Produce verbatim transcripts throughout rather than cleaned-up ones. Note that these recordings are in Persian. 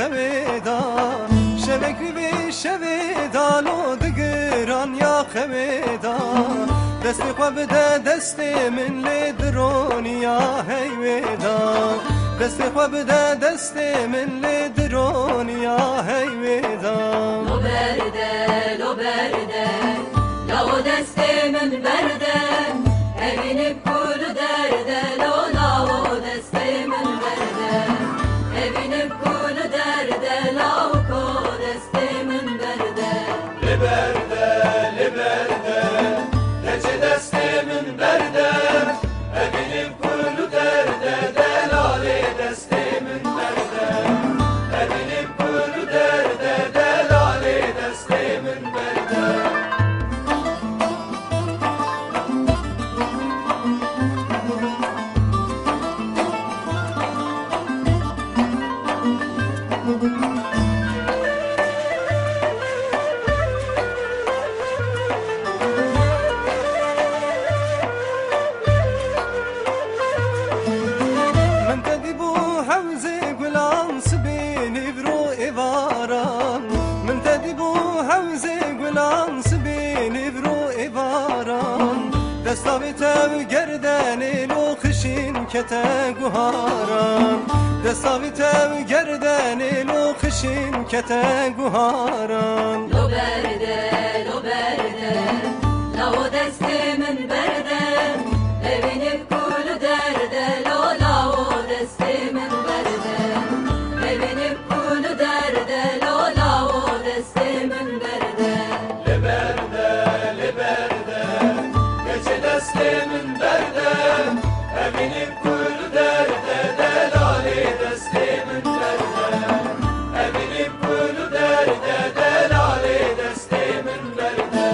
خویدا شبکی بی شویدا لو دگران یا خویدا دستی خواب ده دستی من لی درونیا هیویدا دستی خواب ده دستی من لی درونیا هیویدا لو برده لو برده لو دستی من برده evini kulu derde lo lavo deste min berde evini kulu derde lavo deste min berde li berde li berde gece deste min berde evini kulu derde delali deste min berde evini kulu derde delali deste min berde دستاوی تو گردنی لو خشین کته گوهارم دستاوی تو گردنی لو خشین کته گوهارم لو برده لو برده لو دستی من برده evini kulu derde lo lavo desti min berde evini kulu derde lo lavo desti min berde li berde li berde deste min berde evini kulu derde delali deste min berde evini kulu derde delali deste min berde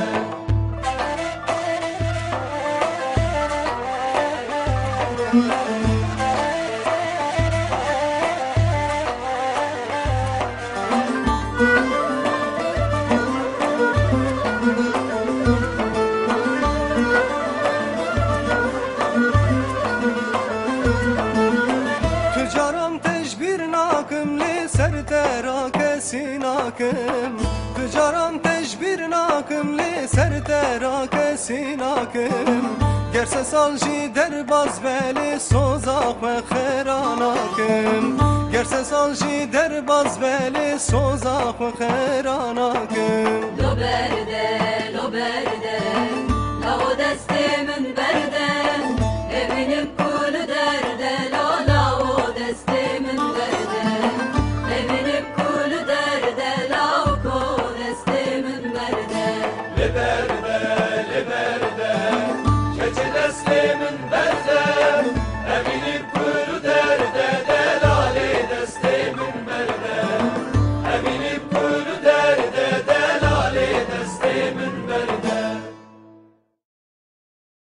سیناکم تجارم تجبیر ناکم لی سر ترا سیناکم گرس سالجی در باز ولی سوزاق و خیراناکم گرس سالجی در باز ولی سوزاق و خیراناکم لو برده لو برده لو دستی من برده